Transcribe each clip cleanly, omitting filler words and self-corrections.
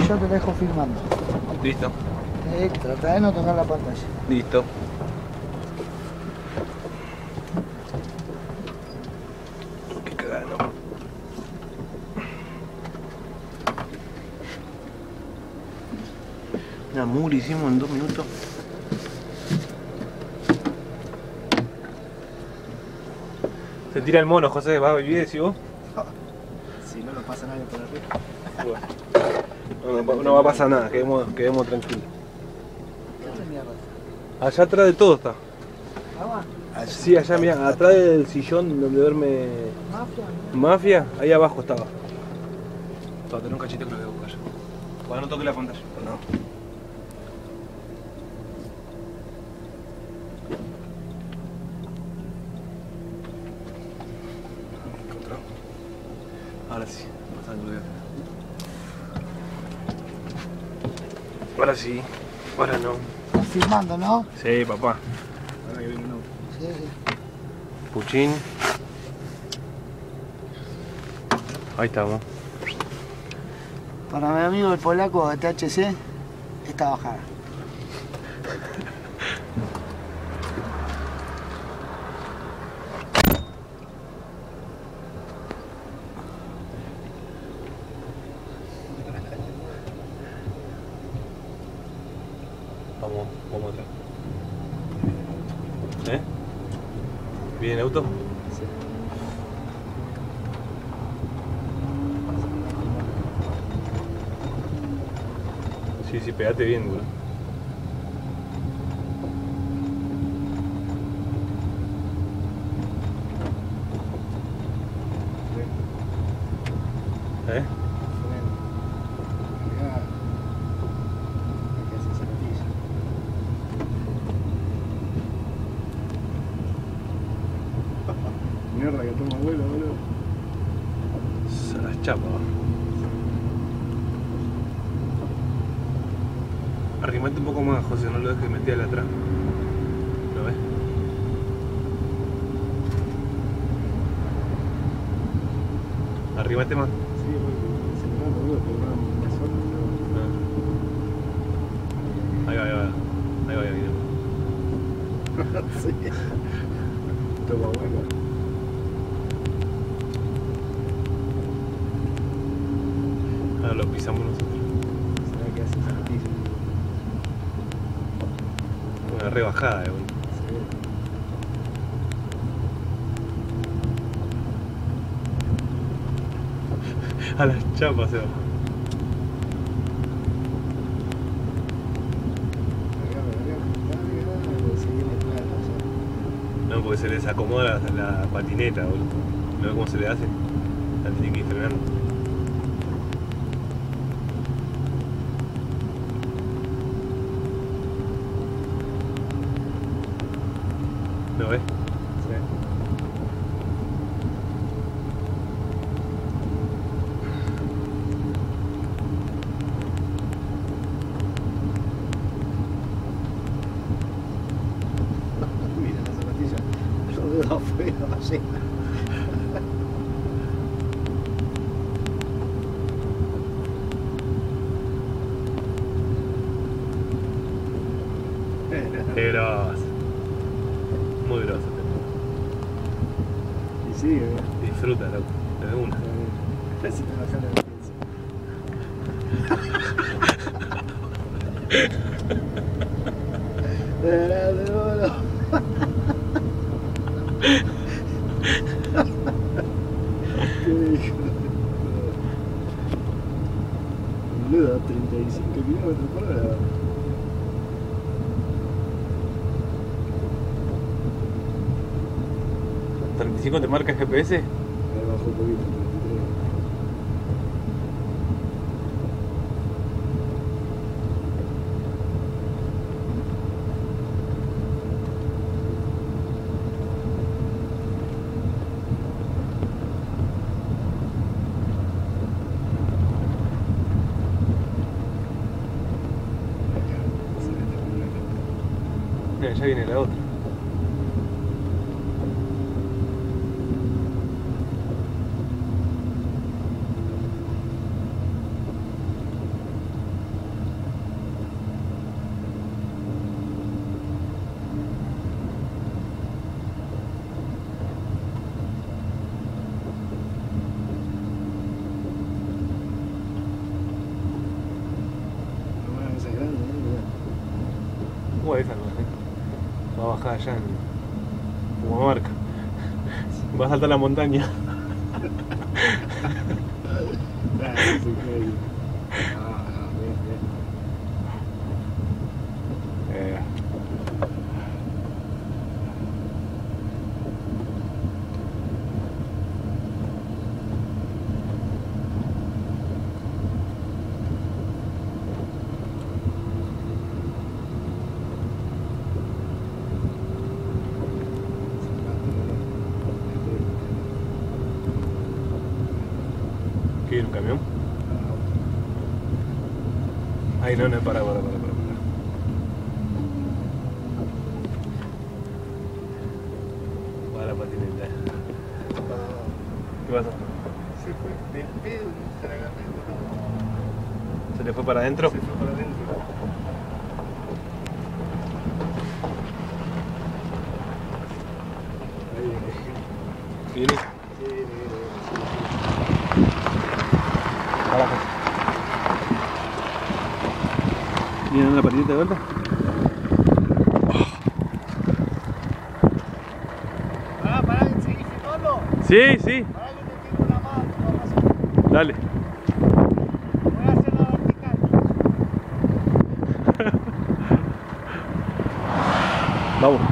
yo te dejo filmando. Listo. Trata de no tocar la pantalla. Listo. Qué cagada, ¿no? Una mugre hicimos en 2 minutos. Se tira el mono, José, ¿vas a vivir, decís vos? Si no, no pasa nadie por arriba. Bueno, no va a pasar nada, quedemos tranquilos. ¿Qué hace mierda? Allá atrás de todo está. ¿Agua? Sí, allá, mirá, atrás del sillón donde duerme ¿Mafia? Mafia, ahí abajo estaba. Para tener un cachito que lo voy a buscar. Para no toque la pantalla. No. Ahora sí, ahora sí, ahora no. Estás filmando, ¿no? Sí, papá. Ahora que viene un auto. Sí, sí. Puchín. Ahí estamos. Para mi amigo el polaco de THC, esta bajada. Vamos atrás. ¿Eh? ¿Viene el auto? Sí. Sí, pegate bien, bro. ¿Eh? Mierda que toma vuelo, boludo. Se las chapa. Arrimate un poco más, José, no lo dejes meterle atrás. ¿Lo ves? Arrímate más. Sí, porque se me da boludo, pero no solo. Ahí va. Sí. Toma vuelo. Ahora lo pisamos nosotros. ¿Sabes qué hace zapatillas? Una rebajada, boludo. A las chapas se va. No, porque se les acomoda la patineta, boludo. ¿No ves cómo se le hace? La tienen que ir frenando. ¿Lo ves? Sí. Mira la zapatilla, los dedos afuera, así. Qué grosso. Muy grosso. Y sigue, Disfruta, loco. De una. si te bajas la ¿Qué dijo? Boludo, 35 kilómetros por hora. ¿35 te marca el GPS? Me bajó un poquito, 33. Mira, ya viene la otra. puede salvar, Va a bajar allá en Pumamarca. Va a saltar la montaña. ¿Qué viene un camión? Ay, no, para. Va la patineta. ¿Qué pasó? Se fue del pedo, se la agarré. ¿Se le fue para adentro? Se fue para adentro. ¿Viene? Abajo. ¿Viene la patineta de vuelta? Pará, ¿seguís filmando? Sí. Pará que te tiro una mano, no pasa nada. Dale. Voy a hacer la vertical. Vamos.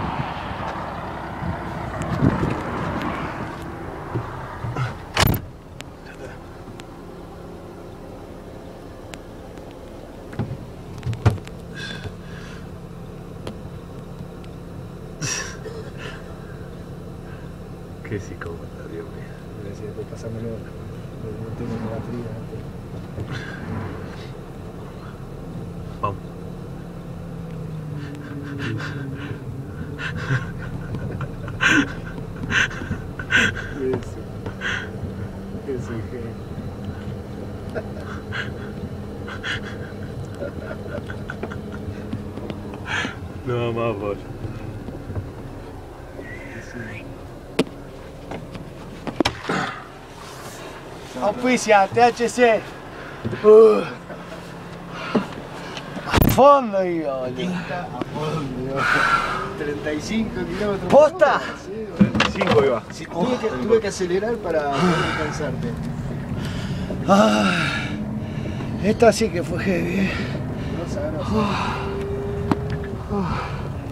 Qué psicópata, Dios mío. Gracias, después pásamelo. No tengo la batería antes. Vamos. Eso es genio. No más, por. Auspicia, THC. A fondo iba, boludo. A fondo. 35 kilómetros. ¿Posta? Sí, 5 iba. sí, tuve que acelerar para poder alcanzarte. Esta sí que fue heavy. Grosa.